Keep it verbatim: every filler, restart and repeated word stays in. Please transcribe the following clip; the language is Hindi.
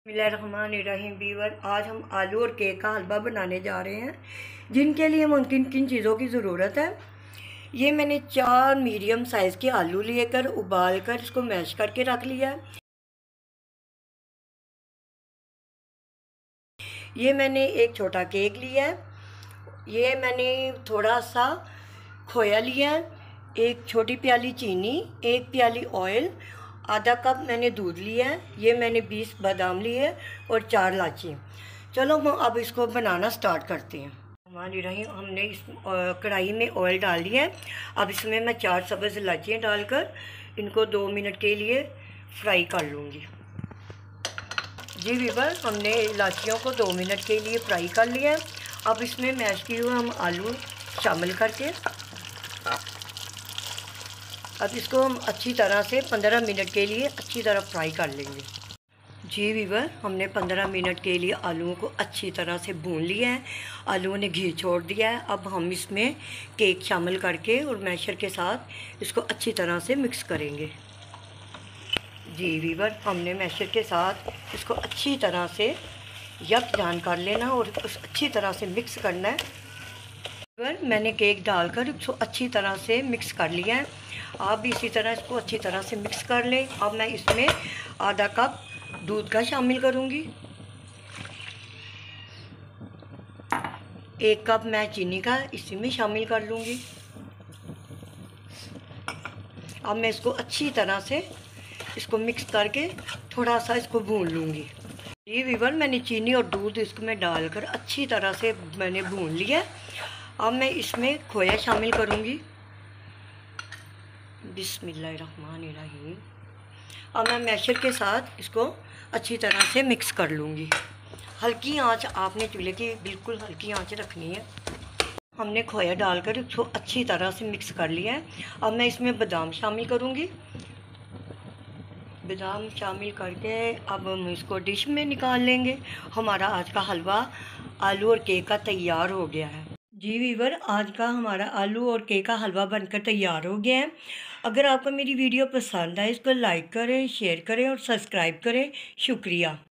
बिस्मिल्लाहिर्रहमानिर्रहीम वीवर, आज हम आलू और केक का हलवा बनाने जा रहे हैं, जिनके लिए हम किन किन चीज़ों की ज़रूरत है। ये मैंने चार मीडियम साइज़ के आलू लिए कर उबाल कर इसको मैश करके रख लिया है। ये मैंने एक छोटा केक लिया है। ये मैंने थोड़ा सा खोया लिया है, एक छोटी प्याली चीनी, एक प्याली ऑयल, आधा कप मैंने दूध लिया है। ये मैंने बीस बादाम लिए हैं और चार इलायची। चलो हम अब इसको बनाना स्टार्ट करते हैं। हमारी रही हमने इस कढ़ाई में ऑयल डाल दिया है। अब इसमें मैं चार सब्ज़ इलायचियाँ डालकर इनको दो मिनट के लिए फ्राई कर लूँगी। जी वीवर, हमने इलायचियों को दो मिनट के लिए फ्राई कर लिया है। अब इसमें मैश किए हुए हम आलू शामिल करके अब इसको हम अच्छी तरह से पंद्रह मिनट के लिए अच्छी तरह फ्राई कर लेंगे। जी वीवर, हमने पंद्रह मिनट के लिए आलूओं को अच्छी तरह से भून लिया है। आलूओं ने घी छोड़ दिया है। अब हम इसमें केक शामिल करके और मैशर के साथ इसको अच्छी तरह से मिक्स करेंगे। जी वीवर, हमने मैशर के साथ इसको अच्छी तरह से यकजान कर लेना और अच्छी तरह से मिक्स करना है। वीवर, मैंने केक डालकर इसको अच्छी तरह से मिक्स कर लिया है। आप भी इसी तरह इसको अच्छी तरह से मिक्स कर लें। अब मैं इसमें आधा कप दूध का शामिल करूंगी। एक कप मैं चीनी का इसी में शामिल कर लूँगी। अब मैं इसको अच्छी तरह से इसको मिक्स करके थोड़ा सा इसको भून लूँगी। ये वीवर, मैंने चीनी और दूध इसको मैं डालकर अच्छी तरह से मैंने भून लिया। अब मैं इसमें खोया शामिल करूँगी। बिस्मिल्लाहिर्रहमानिर्रहीम। अब मैं मैशर के साथ इसको अच्छी तरह से मिक्स कर लूँगी। हल्की आंच आपने चूल्हे की बिल्कुल हल्की आंच रखनी है। हमने खोया डालकर इसको अच्छी तरह से मिक्स कर लिया है। अब मैं इसमें बादाम शामिल करूँगी। बादाम शामिल करके अब हम इसको डिश में निकाल लेंगे। हमारा आज का हलवा आलू और केक का तैयार हो गया है। जी वीवर, आज का हमारा आलू और केक का हलवा बनकर तैयार हो गया है। अगर आपको मेरी वीडियो पसंद आए इसको लाइक करें, शेयर करें और सब्सक्राइब करें। शुक्रिया।